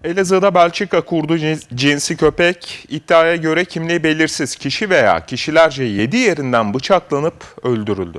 Elazığ'da Belçika kurdu cinsi köpek iddiaya göre kimliği belirsiz kişi veya kişilerce 7 yerinden bıçaklanıp öldürüldü.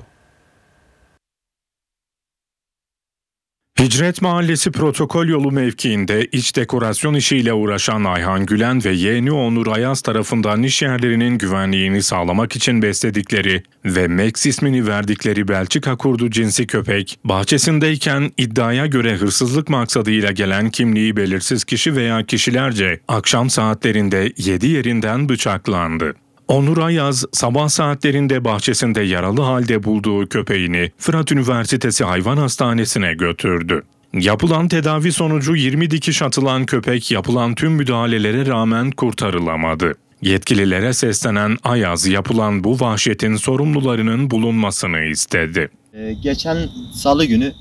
Hicret Mahallesi Protokol Yolu mevkiinde iç dekorasyon işiyle uğraşan Ayhan Gülen ve yeğeni Onur Ayaz tarafından iş yerlerinin güvenliğini sağlamak için besledikleri ve Max ismini verdikleri Belçika kurdu cinsi köpek, bahçesindeyken iddiaya göre hırsızlık maksadıyla gelen kimliği belirsiz kişi veya kişilerce akşam saatlerinde 7 yerinden bıçaklandı. Onur Ayaz, sabah saatlerinde bahçesinde yaralı halde bulduğu köpeğini Fırat Üniversitesi Hayvan Hastanesi'ne götürdü. Yapılan tedavi sonucu 20 dikiş atılan köpek yapılan tüm müdahalelere rağmen kurtarılamadı. Yetkililere seslenen Ayaz, yapılan bu vahşetin sorumlularının bulunmasını istedi. Geçen salı günü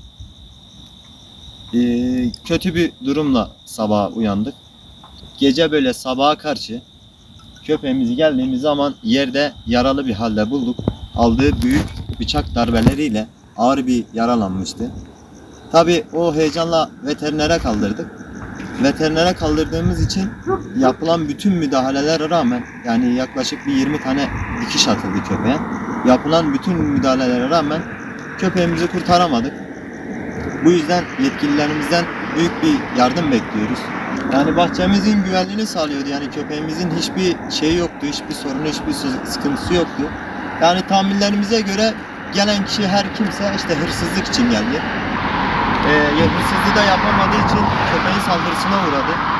kötü bir durumla sabaha uyandık. Gece böyle sabaha karşı köpeğimizi geldiğimiz zaman yerde yaralı bir halde bulduk. Aldığı büyük bıçak darbeleriyle ağır bir yaralanmıştı. Tabii o heyecanla veterinere kaldırdık. Veterinere kaldırdığımız için yapılan bütün müdahalelere rağmen, yani yaklaşık bir 20 tane dikiş atıldı köpeğe. Yapılan bütün müdahalelere rağmen köpeğimizi kurtaramadık. Bu yüzden yetkililerimizden büyük bir yardım bekliyoruz. Yani bahçemizin güvenliğini sağlıyordu. Yani köpeğimizin hiçbir şeyi yoktu, hiçbir sorunu, hiçbir sıkıntısı yoktu. Yani tahminlerimize göre gelen kişi her kimse işte hırsızlık için geldi. Hırsızlığı da yapamadığı için köpeğin saldırısına uğradı.